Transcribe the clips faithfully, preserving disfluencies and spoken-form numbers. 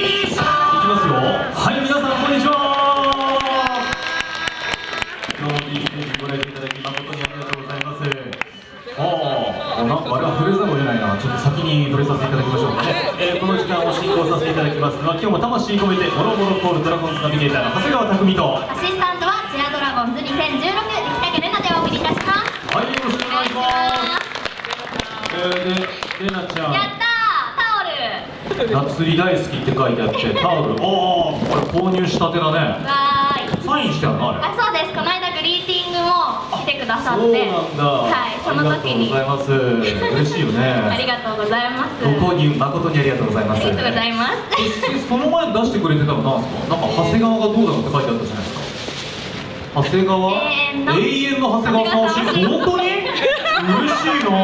ますよ。はい、皆さんこんにちは。今日もいいステージご覧いただき誠にありがとうございます。ああ、なんかあれはフレーズも出ないな。ちょっと先に触れさせていただきましょうかね。えー、この時間を進行させていただきますのは、今日も魂込めてモロモロコールドラゴンズナビゲーターの長谷川匠と、 アシスタントはチアドラゴンズにせんじゅうろく出来竹玲奈でお送りいたします。 はい、よろしくお願いします。えー、で、玲奈ちゃん、 やったー、タオル夏釣り大好きって書いてあってタオル、ああ、これ購入したてだね。 わーい、 サインしてあるのあれ。 あ、そうです。この間グリーティングも来てくださって、 そうなんだ。 はい、その時にありがとうございます。嬉しいよね。 ありがとうございます。 ご購入誠にありがとうございます。 ありがとうございます。 その前に出してくれてたのなんですか。なんか長谷川がどうだろうって書いてあったじゃないですか。長谷川、 永遠の永遠の長谷川さん推し、本当に嬉しいな。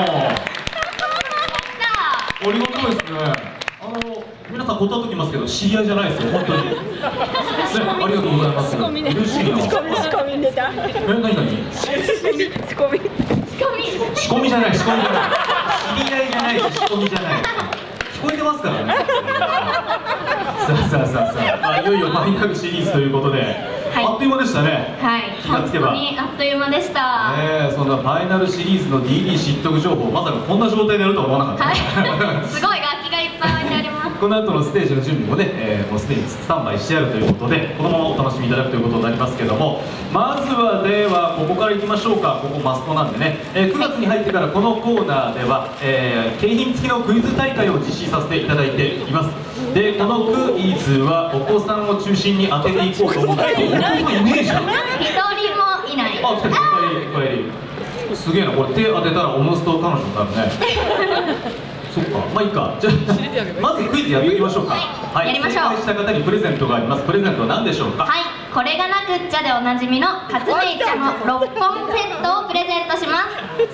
ありがたいですね。あの皆さん断っときますけど、知り合いじゃないですよ、本当に。ね、ありがとうございます。嬉しいな。 仕込み出た。 え、何何？ 仕込み。 仕込みじゃない、仕込みじゃない。知り合いじゃないし、仕込みじゃない。聞こえてますからね。さあさあさあさあ、まあ、いよいよファイナルシリーズということで、はい、あっという間でしたね。 はい、 気がつけば。 本当にあっという間でした。 ねえ、そんなファイナルシリーズの ディーディー 知得情報、まさかこんな状態でやるとは思わなかった。 はい、すごい楽器がいっぱい置いてあります。 この後のステージの準備もね、えー、もうすでにスタンバイしてあるということで、このままお楽しみいただくということになりますけども、まずはではここからいきましょうか。ここマストなんでね、えー、くがつに入ってからこのコーナーでは、えー、景品付きのクイズ大会を実施させていただいています。で、このクイズはお子さんを中心に当てていこうと思うんですけど、僕のイメージは一人もいない。 あ、来た来た、お帰りお帰り。すげえな、これ手当てたらおのずと彼女になるね。そっか、まあいいか。じゃあまずクイズやっていきましょうか。はい、 やりましょう。 正解した方にプレゼントがあります。プレゼントは何でしょうか。 はい、これがなくっちゃでおなじみのカツメイ茶のろっぽんセットをプレゼントします。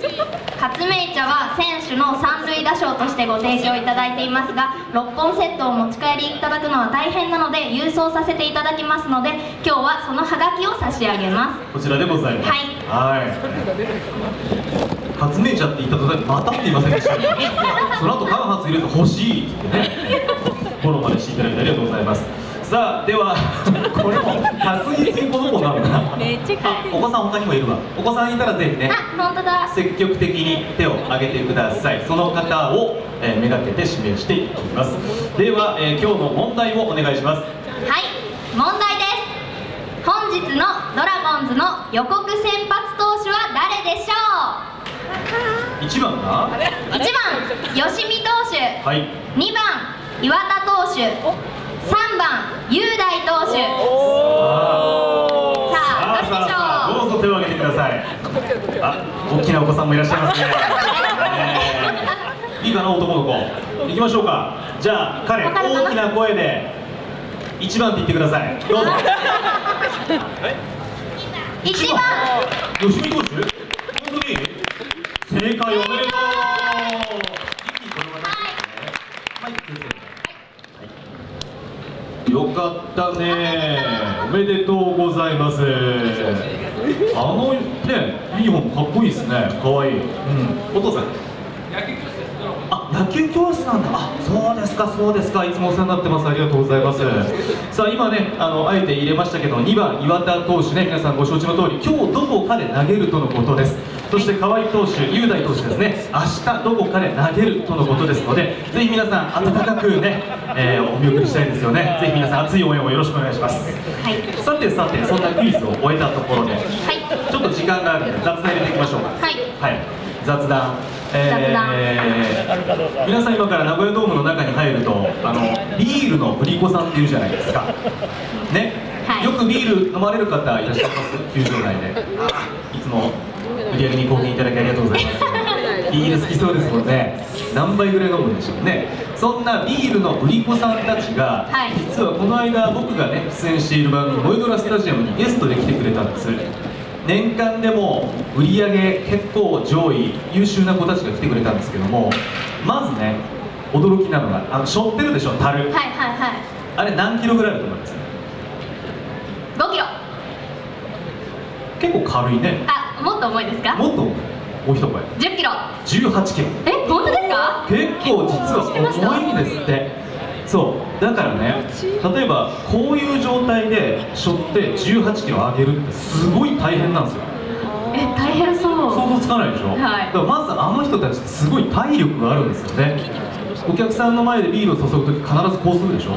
カツメイ茶は選手の三塁打賞としてご提供いただいていますが、ろっぽんセットを持ち帰りいただくのは大変なので郵送させていただきますので、今日はそのハガキを差し上げます。 こちらでございます。 はい、 はい。カツメイ茶って言った途端にまたって言いませんでした。その後間髪入れて欲しいってね、フォローまでしていただいてありがとうございます。さあ、ではこれも確実にこの子なのかな。あ、お子さん他にもいるわ。お子さんいたらぜひね、 あ、本当だ、 積極的に手を挙げてください。その方を、えー、めがけて指名していきます。では、えー、今日の問題をお願いします。 はい、問題です。本日のドラゴンズの予告先発投手は誰でしょう。 いちばんがいちばん吉見投手、 はい、 にばん岩田投手、さんばん雄大投手。さあ、どれでしょう。 どうぞ手を挙げてください。あ、大きなお子さんもいらっしゃいますね。いいかな、男の子。行きましょうか。じゃあ彼、大きな声でいちばんって言ってください。どうぞ。 いちばん吉見投手、本当に正解おめでとう。一気にこれはね、はい、よかったね、おめでとうございます。あのね、ユニフォームかっこいいですね、かわいい。うん、お父さん。あ、野球教室なんだ。あ、そうですか、そうですか。いつもお世話になってます。ありがとうございます。さあ、今ね、あのあえて入れましたけど、にばん岩田投手ね、皆さんご承知の通り、今日どこかで投げるとのことです。そして河合投手、雄大投手ですね、明日どこかで投げるとのことですので、ぜひ皆さん温かくね、えー、お見送りしたいですよね。ぜひ皆さん熱い応援をよろしくお願いします。 はい、 さてさて、そんなクイズを終えたところで、はい、ちょっと時間があるので雑談入れていきましょうか。 はい、 はい、雑談。えー、皆さん今から名古屋ドームの中に入ると、あのビールの売り子さんっていうじゃないですかね、はい、よくビール飲まれる方いらっしゃいます、球場内で。いつも売り上げに貢献いただきありがとうございます。ビール好きそうですもんね。何杯ぐらい飲むんでしょうね。そんなビールの売り子さんたちが、はい、実はこの間僕がね出演している番組「ボイドラスタジアム」にゲストで来てくれたんです。年間でも売り上げ結構上位優秀な子たちが来てくれたんですけども、まずね驚きなのが、あの背負ってるでしょ、樽。はいはいはい。あれ何キロぐらいだと思います？ ごキロ。 結構軽いね。 あ、もっと重いですか？ もっと重い。もう一声。 じゅっキロ。 じゅうはちキロ。 え、本当ですか？ 結構実は重いんですって。 そうだからね、例えばこういう状態で背負ってじゅうはちキロ上げるってすごい大変なんですよ。 え、大変そう。 想像つかないでしょ、はい、だからまずあの人たちってすごい体力があるんですよね。お客さんの前でビールを注ぐとき必ずこうするでしょ。はい、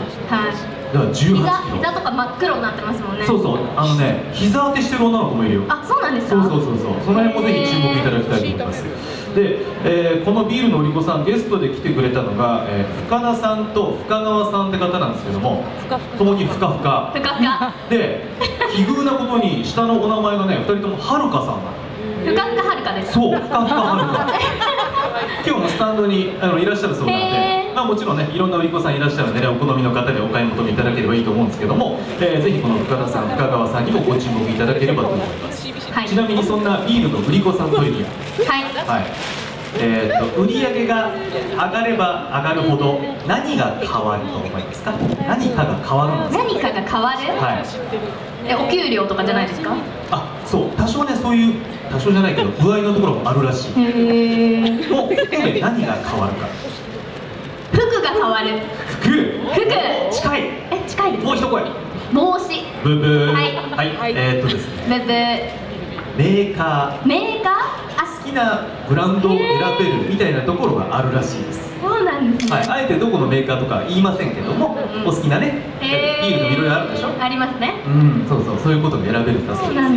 だからじゅうはちキロ、 膝とか真っ黒になってますもんね。 そうそう、あのね、膝当てしてる女の子もいるよ。あ、 そうなんですか。 そうそうそうそう、その辺もぜひ注目いただきたいと思います。で、えー、このビールの売り子さん、ゲストで来てくれたのが、えー、深田さんと深川さんって方なんですけども、ともにふかふかふかふかで、奇遇なことに下のお名前がね、ふたりともはるかさんなの。 ふかふかはるかです。 そう、ふかふかはるか今日もスタンドにあのいらっしゃるそうなので、まあ、もちろんね、いろんな売り子さんいらっしゃるのでね、お好みの方でお買い求めいただければいいと思うんですけども、えー、ぜひこの深田さん、深川さんにもご注目いただければと思います。はい、ちなみにそんなビールの売り子さんトリビア、はい、はい、えー、と売り上げが上がれば上がるほど何が変わると思いますか？何かが変わるんですか？ 何かが変わる？はい。え、お給料とかじゃないですか？ あ、そう、多少ね、そういう多少じゃないけど具合のところもあるらしい。へえ。もうで何が変わるか。 服が変わる。 服。 服。 近い。 え、近いです。 もう一声。 帽子。 ブブー。 はい。 はい。えー、っとですね。 ブブー。 メーカー。 メーカー？あ、 好きなブランドを選べるみたいなところがあるらしいです。 そうなんですね。 はい、あえてどこのメーカーとか言いませんけども、うんうん、お好きなね、ビールのいろいろあるでしょ。 ありますね。 うん、そうそう、そういうことが選べるんだそうです。はい、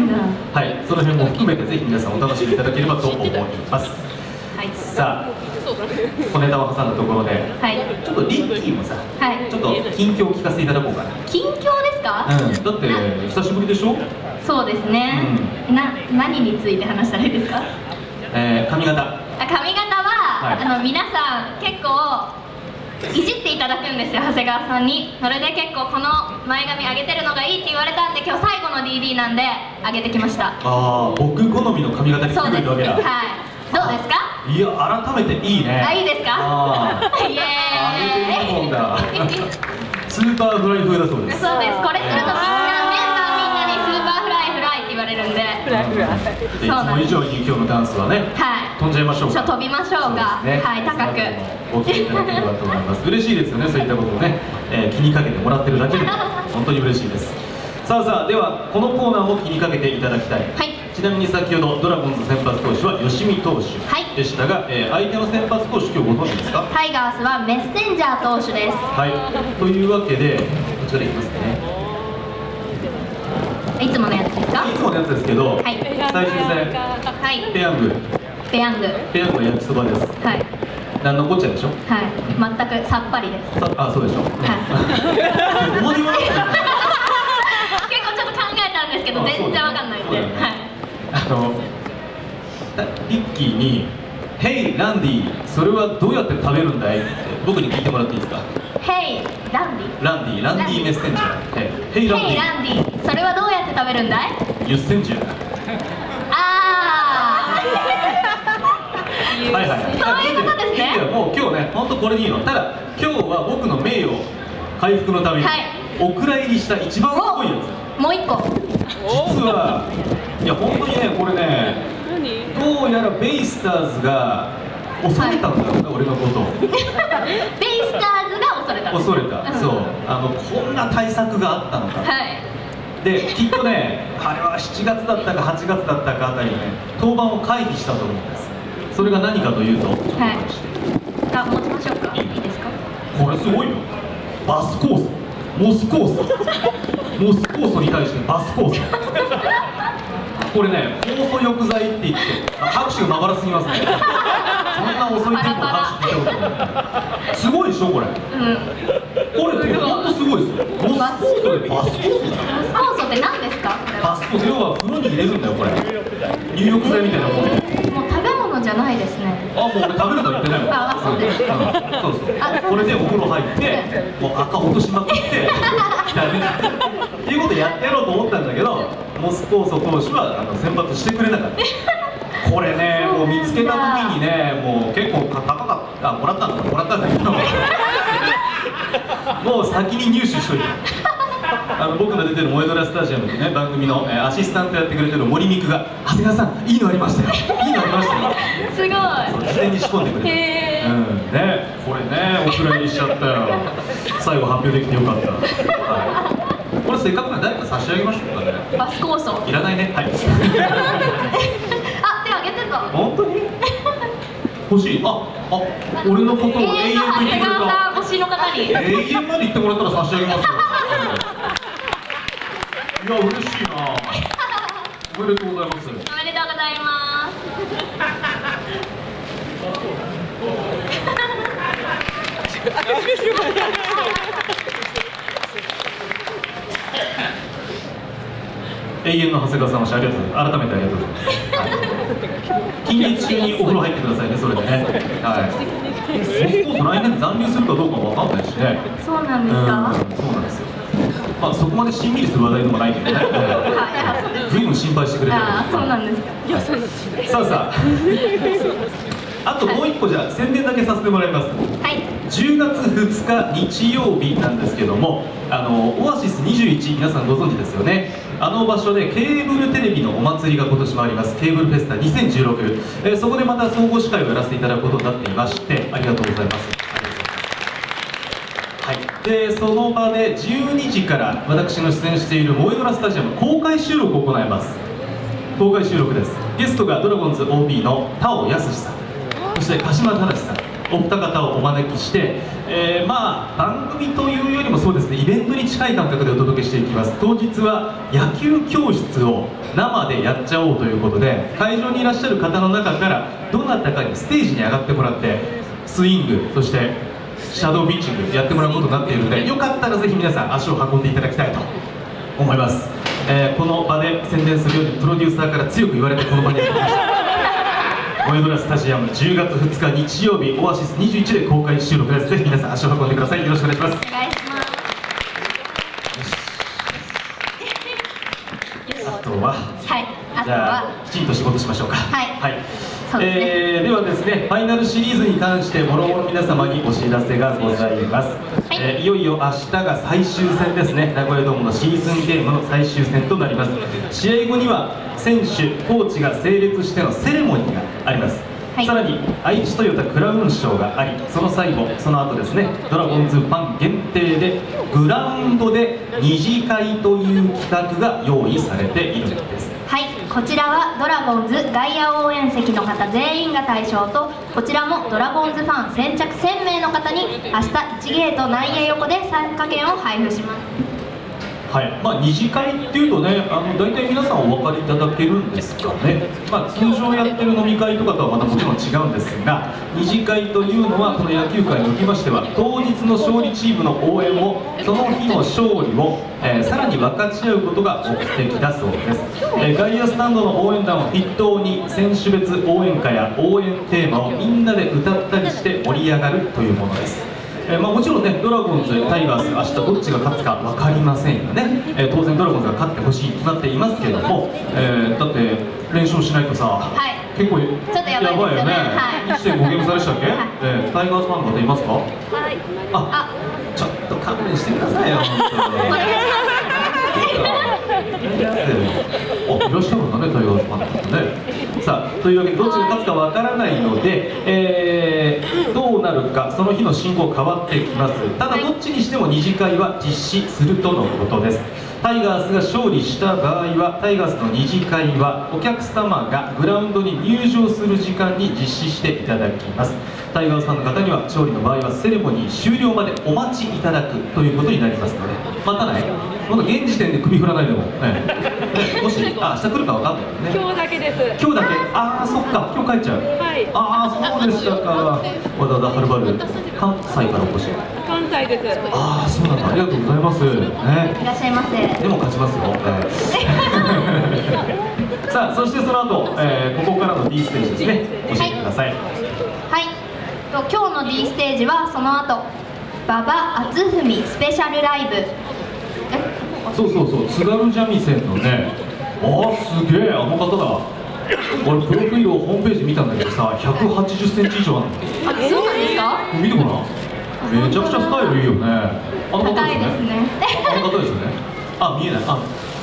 その辺も含めてぜひ皆さんお楽しみいただければと思います。はい、さあ、小ネタを挟んだところで、はい、ちょっとリッキーもさ、はい、ちょっと近況を聞かせていただこうかな。 近況ですか？うん、 だって久しぶりでしょ。 そうですね。うん、な、何について話したらいいですか？ えー、髪型。 あ、髪型は、はい、あの皆さん結構いじっていただくんですよ、長谷川さんに。それで結構この前髪上げてるのがいいって言われたんで、今日最後の ディーディー なんで上げてきました。ああ、僕好みの髪型にしてくれるわけだ。はい、 どうですか？ いや、改めていいね。 あ、いいですか？あイエーイ。上げてるもんだ。 スーパーフライ風だそうです。 そうです。これするとみんなメンバーみんなにスーパーフライフライって言われるんで。フライフライ。 いつも以上に今日のダンスはね、はい、飛んじゃいましょうか。 飛びましょうか。はい、高く。 お聞きいただければと思います。嬉しいですよね、そういったことをね、えー、気にかけてもらってるだけでも本当に嬉しいです。さあさあ、ではこのコーナーも気にかけていただきたい。はい。ちなみに先ほどドラゴンズ先発投手は吉見投手でしたが、はい、えー、相手の先発投手今日ご存知ですか？ タイガースはメッセンジャー投手です。 はい。というわけでこちらでいきますね。 いつものやつですか？ いつものやつですけど、はい、最終戦、はい、ペヤング、 ペヤング、 ペヤングの焼きそばです。はい。何のこっちゃでしょ？はい。 全くさっぱりです。 さあ、そうでしょ。はい。思いますね。 結構ちょっと考えたんですけど全然わかんないんで。はい。 あのリッキーに「ヘイランディ、それはどうやって食べるんだい？」って僕に聞いてもらっていいですか？ ヘイランディ。 ランディ、ランディメッセンジャー。ヘイランディ。 ヘイランディ、それはどうやって食べるんだい？ ユッセンジャー。 ああ。 はいはい。 そういうことですね。 いや、もう今日ね、本当これでいいの。ただ今日は僕の名誉回復のために、はい、お蔵入りした一番すごいやつ。 もう一個。 実はいや本当にね、これね、どうやらベイスターズが恐れたんだろうな、俺のことを。 ベイスターズが恐れた。 恐れた。そう、あのこんな対策があったのか。はい。で、きっとね、あれはしちがつだったかはちがつだったかあたりにね、登板を回避したと思うんです。それが何かというと、はい、 あ、持ちましょうか。いいですか？ これすごいよ。バスコース、モスコース、モスコースに対してバスコース。これね、酵素浴剤って言って、拍手がまばらすぎますね。そんな遅いテンポの拍手聞いたことない。すごいでしょこれ。うん。これ本当すごいですよ。モスコースでバスコース。 モスコースって何ですか？ バスコース、要は風呂に入れるんだよこれ。入浴剤みたいなもん。 もう食べ物じゃないですね。 あ、もう俺食べるとは言ってないもん。 あ、そうです。 そうそう。これでお風呂入って、もう赤落としまくって、っていうことやってやろうと思ったんだけど、モスコーソ投手はあの先発してくれなかった。これね、もう見つけた時にね、もう結構高かった、もらったんだ、もらったんだけど、もう先に入手しといて。あの僕の出てる「燃えドラスタジアム」でね、番組の、えー、アシスタントやってくれてる森美久が「長谷川さん、いいのありましたよ、いいのありましたよ」 すごい事前に仕込んでくれて、うんね、これね、お蔵入りしちゃったよ。 最後発表できてよかった。はい、これせっかくなら誰か差し上げましょうかね。 バス構想いらないね。はい。あ、 手挙げてた。 本当に？欲しい。あ、あ、俺のことを永遠と言ってくれた。 推しの方に。 永遠まで言ってもらったら差し上げますよ。いや、嬉しいな。おめでとうございます。 おめでとうございます。 永遠の長谷川さん、ありがとうございます。改めてありがとうございます。近日中にお風呂入ってくださいね、それでね。はい。モスコース来年残留するかどうかもわかんないしね。 そうなんですか。 そうなんですよ。まあ、そこまでしんみりする話題でもないけどね。随分心配してくれてる。 あ、そうなんですか。 さあさあ。あともう一個じゃ宣伝だけさせてもらいます。 はい。 じゅうがつふつか日曜日なんですけども、あのオアシスにじゅういち、皆さんご存知ですよね。あの場所でケーブルテレビのお祭りが今年もあります。ケーブルフェスタにせんじゅうろく、えー、そこでまた総合司会をやらせていただくことになっていまして、ありがとうございます。はい、でその場でじゅうにじから私の出演している萌えドラスタジアム公開収録を行います。公開収録です。ゲストがドラゴンズ オービー の田尾康さん、そして鹿島忠さん、お二方をお招きして、えー、まあ番組というよりもそうですね、イベントに近い感覚でお届けしていきます。当日は野球教室を生でやっちゃおうということで、会場にいらっしゃる方の中からどなたかにステージに上がってもらって、スイング、そしてシャドーピッチングやってもらうことになっているので、よかったらぜひ皆さん足を運んでいただきたいと思います。えー、この場で宣伝するようにプロデューサーから強く言われてこの場にやってきました。萌えドラスタジアムじゅうがつふつか日曜日、オアシスにじゅういちで公開収録です。ぜひ皆さん足を運んでください。よろしくお願いします。 お願いします。 あとは、 はい、あとはじゃあきちんと仕事しましょうか。 はい、 はい。 そうですね。 えー、ではですね、ファイナルシリーズに関してもろもろ皆様にお知らせがございます。はい、えー、いよいよ明日が最終戦ですね。名古屋ドームのシーズンゲームの最終戦となります。試合後には選手、コーチが整列してのセレモニーがあります。はい、さらに愛知トヨタクラウン賞があり、その最後、その後ですね、ドラゴンズファン限定でグラウンドで二次会という企画が用意されているんです。 はい、こちらはドラゴンズ外野応援席の方全員が対象と、こちらもドラゴンズファン先着せんめいの方に明日いちゲート内野横で参加券を配布します。 はい、まあ、二次会っていうとね、あの大体皆さんお分かりいただけるんですかね。まあ、通常やってる飲み会とかとはまたもちろん違うんですが、二次会というのはこの野球界におきましては、当日の勝利チームの応援を、その日の勝利を、えー、さらに分かち合うことが目的だそうです。えー、外野スタンドの応援団を筆頭に選手別応援歌や応援テーマをみんなで歌ったりして盛り上がるというものです。えーまあ、もちろんね、ドラゴンズ、タイガース、明日どっちが勝つか分かりませんよね。えー、当然ドラゴンズが勝ってほしいとなっていますけれども、えー、だって連勝しないとさ、はい、結構ちょっとやばいですよね。 いってんごゲーム差でしたっけ？はい、えー、タイガースファンの方いますか？はい。あ、ちょっと勘弁してくださいよ、本当に。お、いらっしゃるんだね、タイガースファンの方ね。さあ、というわけでどっちが勝つかわからないので、えー、どうなるかその日の進行変わってきます。ただどっちにしても二次会は実施するとのことです。タイガースが勝利した場合は、タイガースの二次会はお客様がグラウンドに入場する時間に実施していただきます。タイガースファンの方には勝利の場合はセレモニー終了までお待ちいただくということになりますので、またね、まだ現時点で首振らないでも、ねね、もしあ明日来るか分かんないよね。 今日だけです。 今日だけ。ああ、そっか、今日帰っちゃう。はい。ああ、そうでしたか。わざわざはるばる関西からお越し。 関西です。 ああ、そうなんだ。ありがとうございます。ね。 いらっしゃいませ。 でも勝ちますよ。さあ、そしてその後、えー、ここからの D ステージですね。教えてください。はい。 はい、今日の D ステージはその後、馬場篤文スペシャルライブ。 そうそうそう、津軽三味線のね。ああ、すげえ、あの方だ。俺プロフィールをホームページ見たんだけどさ、ひゃくはちじゅっセンチ以上あるの。 あ、そうなんですか？ 見てごらん。めちゃくちゃスタイルいいよね。あの方ですね。あの方ですよね。あ、見えない。あ、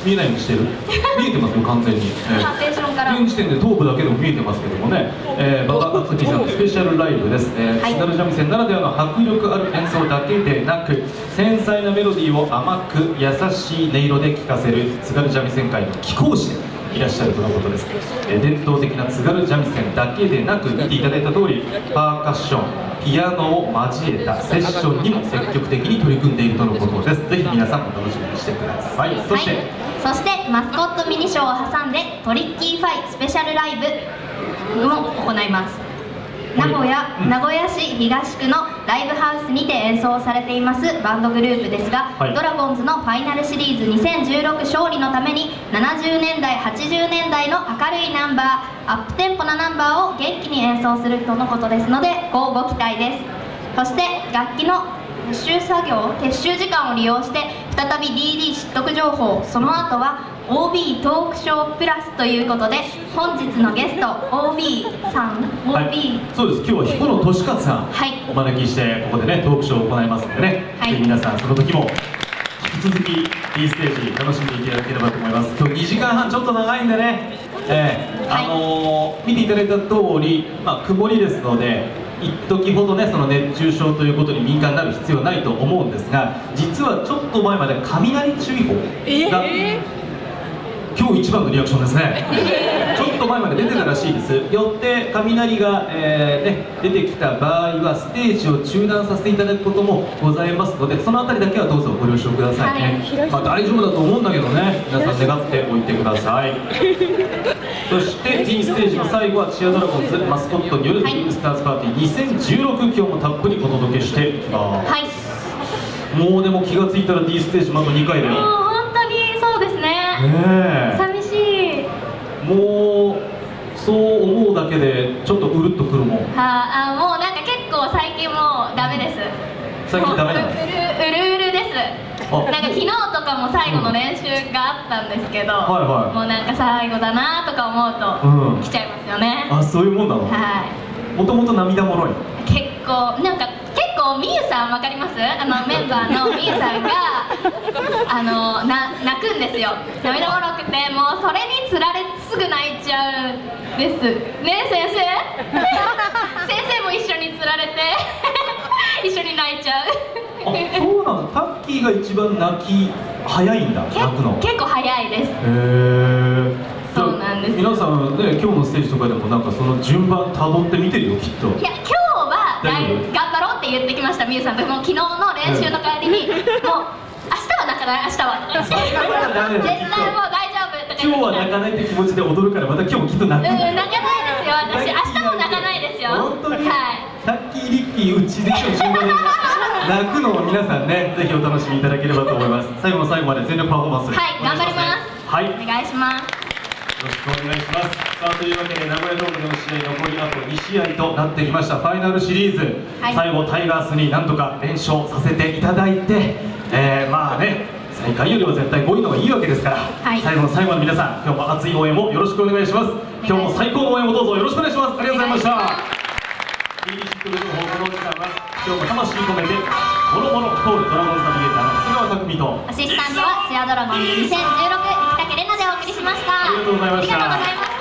見えないようにしてる見えてますよ完全に、えパーテーションからー、現時点で頭部だけでも見えてますけどもね、えー、馬場敦美さんのスペシャルライブです、えーはい、津軽三味線ならではの迫力ある演奏だけでなく繊細なメロディーを甘く優しい音色で聴かせる津軽三味線界の貴公子でいらっしゃるとのことです、えー、伝統的な津軽三味線だけでなく見ていただいた通りパーカッションピアノを交えたセッションにも積極的に取り組んでいるとのことです。ぜひ皆さんお楽しみにしてください。そして、はい、 そしてマスコットミニショーを挟んでトリッキーファイスペシャルライブも行います。名古屋、うん、名古屋市東区のライブハウスにて演奏されていますバンドグループですが、はい、ドラゴンズのファイナルシリーズにせんじゅうろく勝利のためにななじゅうねんだいはちじゅうねんだいの明るいナンバーアップテンポなナンバーを元気に演奏するとのことですのでごご期待です。そして楽器の撤収作業撤収時間を利用して再び ディーディー 失得情報、その後は オービー トークショープラスということで本日のゲスト オービー さん オービー、 はい、そうです。今日は彦野俊勝さん、はい、お招きしてここでねトークショーを行いますのでね、はい、ぜひ皆さんその時も引き続き D ステージ楽しんでいただければと思います。今日にじかんはんちょっと長いんでね、えーはい、あのー、見ていただいた通り、まあ、曇りですので一時ほどねその熱中症ということに敏感になる必要はないと思うんですが、実はちょっと前まで雷注意報が、えー、今日一番のリアクションですね、えー、ちょっと前まで出てたらしいです。よって雷が、えーね、出てきた場合はステージを中断させていただくこともございますので、そのあたりだけはどうぞご了承くださいね、はい、まあ、大丈夫だと思うんだけどね、皆さん願っておいてくださいそして D ステージの最後はチアドラゴンズマスコットによるドリームスターズパーティーにせんじゅうろく、今日もたっぷりお届けしています、はい、もうでも気がついたら D ステージまだにかいだよ。 もう本当にそうですね、ね、寂しい。 もうそう思うだけでちょっとうるっとくるもん。 はあ、もうなんか結構最近もうダメです。 最近ダメなの？うるうるうるです。なんか昨日とかも最後の練習があったんですけど、うん、はいはい、もうなんか最後だなとか思うと、うん、来ちゃいますよね。 あ、そういうもんなの？はい。もともと涙もろい。 結構なんか結構みゆさんわかります？あのメンバーのみゆさんがあのな泣くんですよ。涙もろくてもうそれにつられすぐ泣いちゃうんですね、先生。先生も一緒につられて一緒に泣いちゃう。 あ、そうなの。タッキーが一番泣き早いんだ。泣くの結構早いです。へえ。 そうなんです。 皆さんね、今日のステージとかでもなんかその順番たどって見てるよきっと。 いや、今日は頑張ろうって言ってきましたみゆさんと。もう昨日の練習の帰りに、もう明日は泣かない、明日はとか言って絶対もう大丈夫とか言って、 今日は泣かないって気持ちで踊るからまた今日もきっと泣く。 うん、泣かないですよ私。明日も泣かないですよ。本当に。はい。 タッキーリッキーうちで今日順番で泣くのを皆さんね、ぜひお楽しみいただければと思います。最後の最後まで全力パフォーマンス、 はい、頑張ります。はい、お願いします。 よろしくお願いします。さあ、というわけで名古屋ドームでの試合残りあとにしあいとなってきました。ファイナルシリーズ、はい、最後タイガースになんとか連勝させていただいて、えー、まあね最下位よりは絶対ごいのがいいわけですから、はい、最後の最後まで皆さん今日も熱い応援をよろしくお願いします。今日も最高の応援をどうぞよろしくお願いします。ありがとうございました。ティービー シットルの放送の時間は今日も魂込めてボロボロコールドラゴンズナビゲーターの長谷川匠とアシスタントはチアドラゴンズにせんじゅうろく生田玲奈でお送りしました。 ありがとうございました。 ありがとうございました。